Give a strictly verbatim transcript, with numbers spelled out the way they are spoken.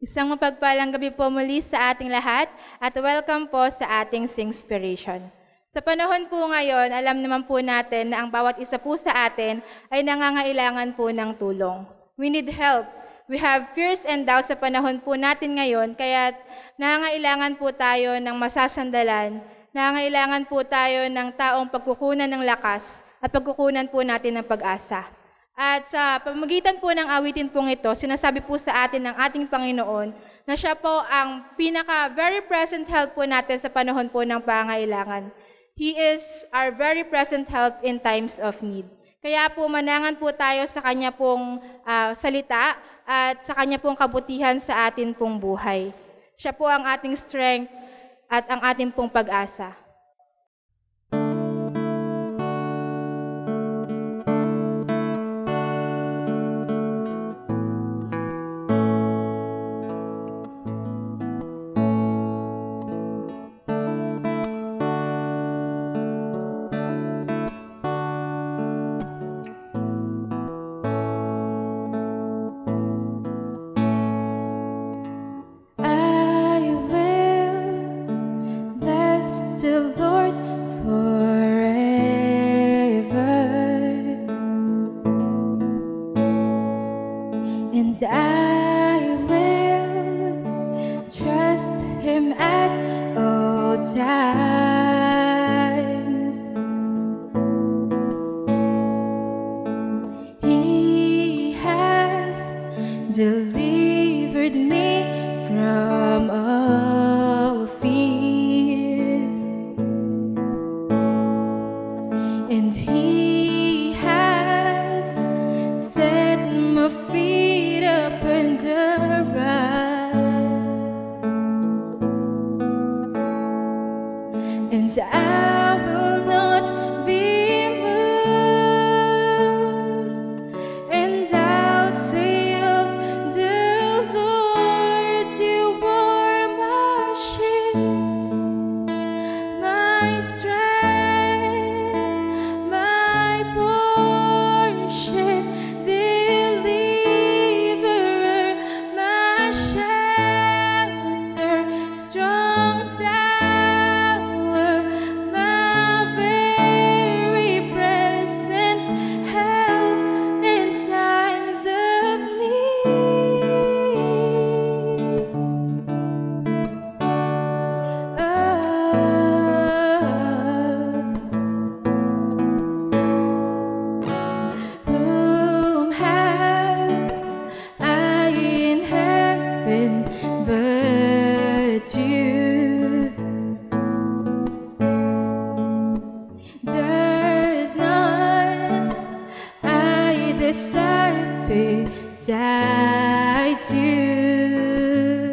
Isang mapagpalang gabi po muli sa ating lahat at welcome po sa ating Singspiration. Sa panahon po ngayon, alam naman po natin na ang bawat isa po sa atin ay nangangailangan po ng tulong. We need help. We have fears and doubts sa panahon po natin ngayon, kaya nangangailangan po tayo ng masasandalan, nangangailangan po tayo ng taong pagkukunan ng lakas at pagkukunan po natin ng pag-asa. At sa pamamagitan po ng awitin pong ito, sinasabi po sa atin ng ating Panginoon na siya po ang pinaka very present help po natin sa panahon po ng pangailangan. He is our very present help in times of need. Kaya po manangan po tayo sa kanya pong uh, salita at sa kanya pong kabutihan sa atin pong buhay. Siya po ang ating strength at ang ating pong pag-asa. And I will trust Him at all times. He has delivered me from all fears, and He has set my feet up under rock, and I will not be moved, and I'll say of the Lord, You are my shield, my strength, my portion, deliverer, my shelter, strong tower, my very present help in times of need. Oh, whom have I in heaven but You? There's none I desire beside You.